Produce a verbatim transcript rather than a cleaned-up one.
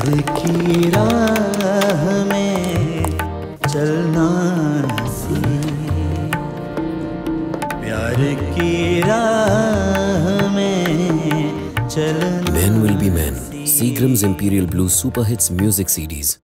प्यार की राह में चलना सीख, प्यार की राह में चलना। Men will be men. Seagram's Imperial Blue Super Hits Music C Ds.